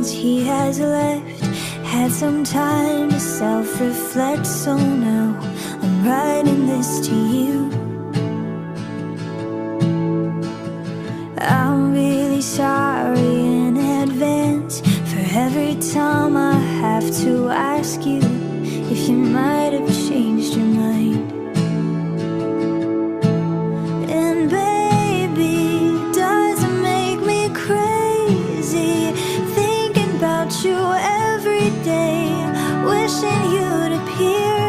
since he has left. Had some time to self-reflect, so now I'm writing this to you. I'm really sorry in advance for every time I have to ask you if you might have changed your mind. And baby, does it make me crazy thinking about you every day, wishing you'd appear.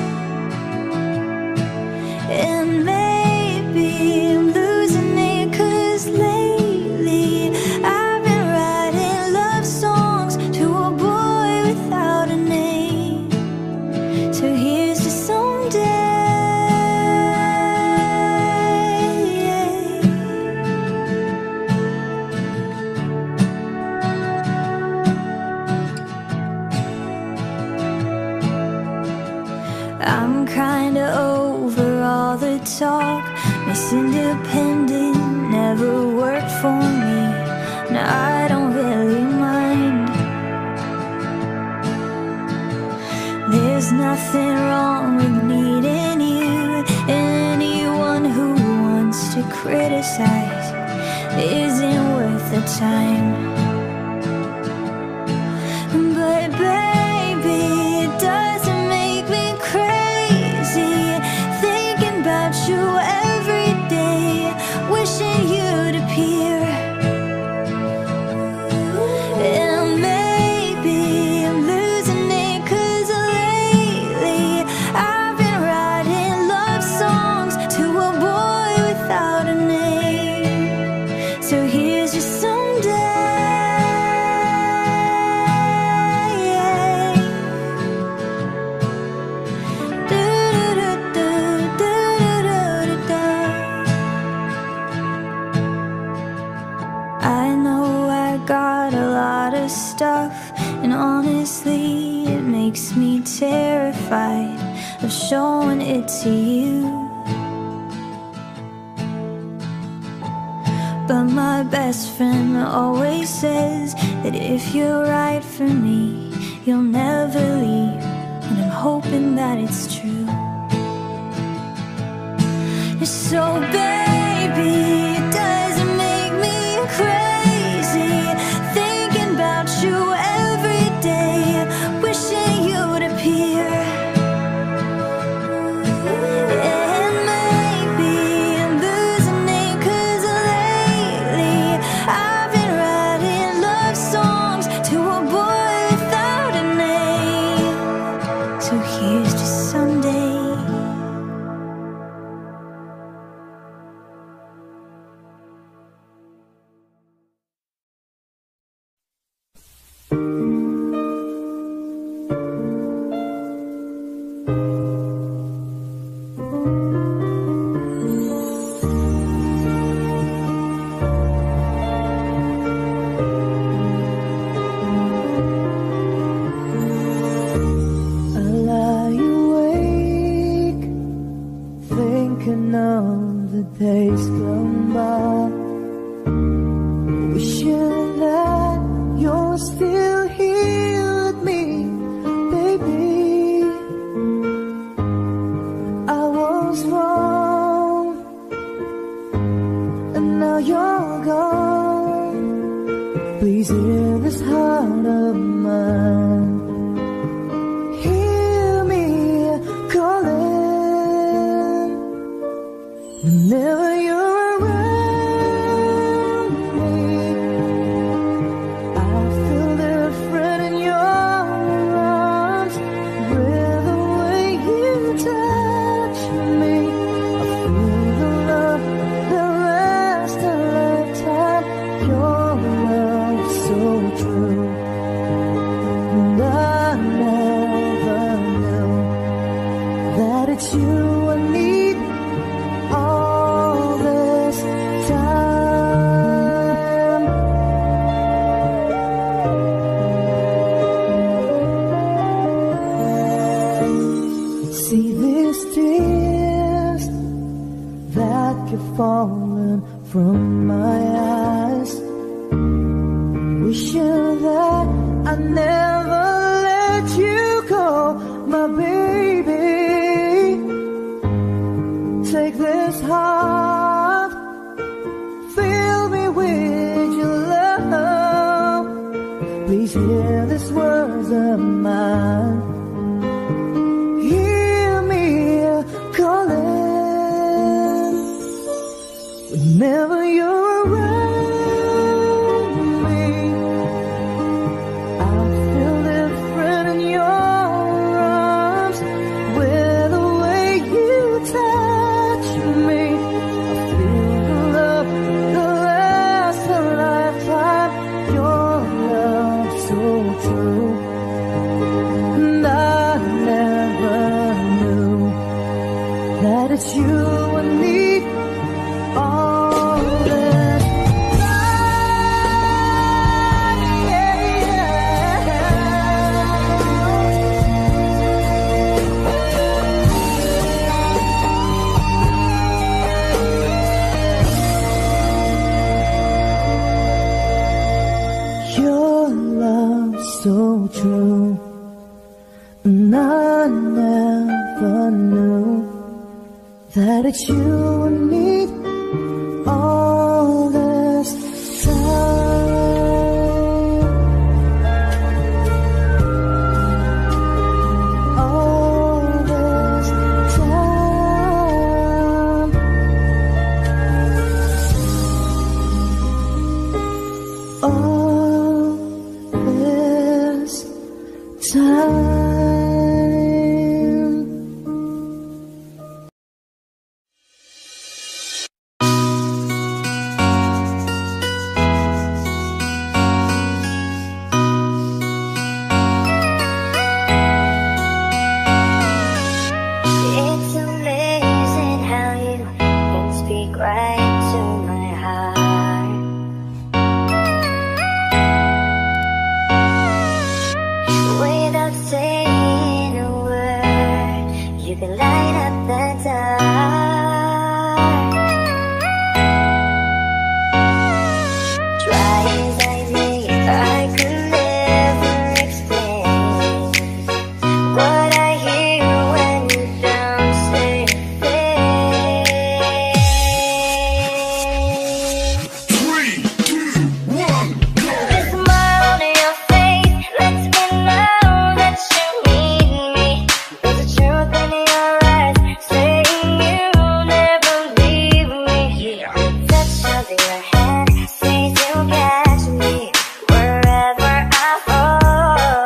And maybe I'm losing it, 'cause lately I've been writing love songs to a boy without a name. So here's to someday. I'm kinda over all the talk. Miss Independent never worked for me. Now I don't really mind. There's nothing wrong with needing you. Anyone who wants to criticize isn't worth the time. But baby, it doesn't make me crazy thinking about you every day, wishing you'd appear. And maybe I'm losing it, 'cause lately I've been writing love songs to a boy without a name. So here's just someday. I know I got a lot of stuff, and honestly it makes me terrified of showing it to you. But my best friend always says that if you're right for me, you'll never leave, and I'm hoping that it's true. So baby, it doesn't make me crazy thinking about you every day, wishing you'd appear. And maybe I'm losing it, 'cause lately I've been writing love songs to a boy without a name. So here's to someday. I lie awake thinking of the days gone by, wishing that you're still here with me, baby. I was wrong, and now you're gone. Please hear this heart of mine. Hear me calling. Whenever you're around me, I feel different in your arms. With the way you touch me, I feel the love that lasts a lifetime. Your love so true, and I never knew that it's you I need all this time. See these tears that keep falling from my eyes, wishing that I never let you go, my baby. Take this heart, fill me with your love. Please hear these words of mine. Hear me calling whenever you're around me. I feel different in your arms, with the way you touch me. I feel the love that lasts a lifetime. Your love so true, and I never knew that it's you I need all this time. Your love so true, and I never knew that it's you I need all this time. All this time. All this time. It's amazing how you can speak right to my heart. Without saying a word, you can light up the dark. Try as I may, I could never explain what I hear when you don't say a thing. 3, 2, 1, go! The smile on your face lets me know that you need me. There's a truth in your eyes saying you'll never leave me. Yeah. Touch of your hand says you'll catch me wherever I fall.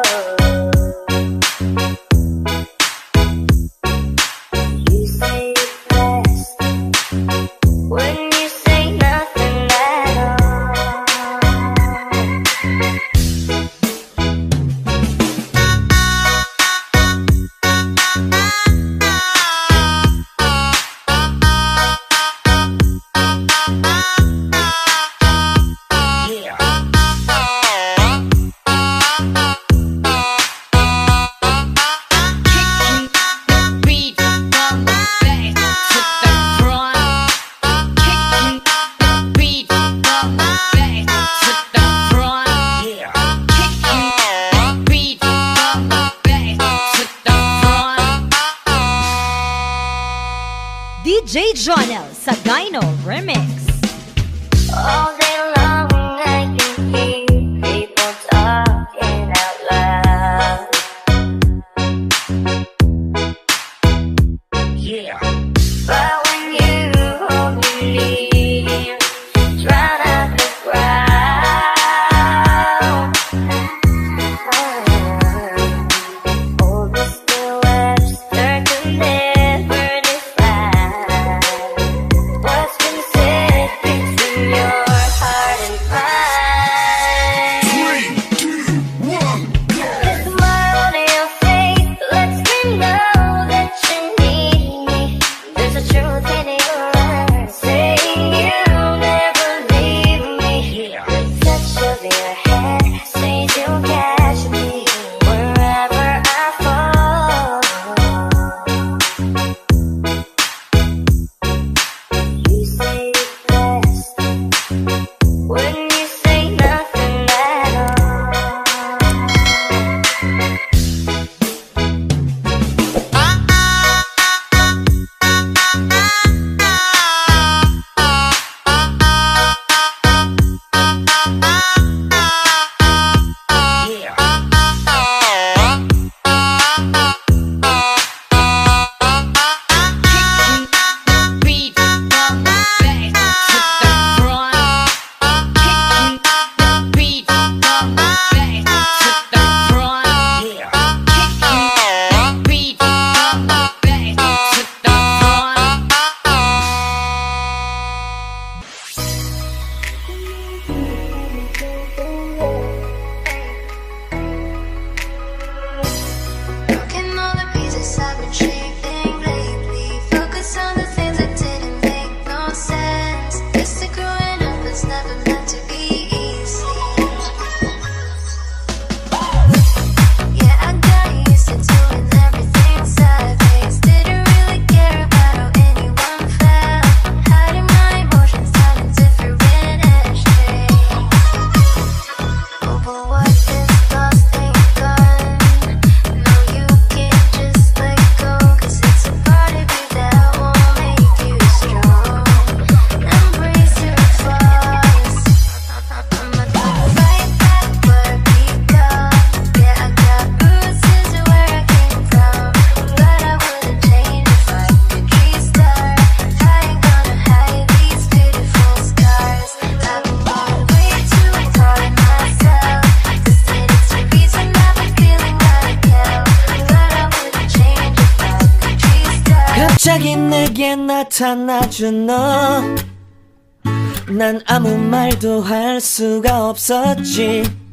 You say it best when you say nothing at all. Yeah. Kicking the beat from the back to the front. Kicking the beat from the back to the front. Yeah. Kicking the beat from the back to the front. DJ Jonel sa Gyno Remix. All day long I can hear people talking out loud. Yeah. But when you hold me near, drown out the crowd. Oh, Mr. Webster could never define what's been said between your 갑자기 내게 나타나준 너, 난 아무 말도 할 수가 없었지.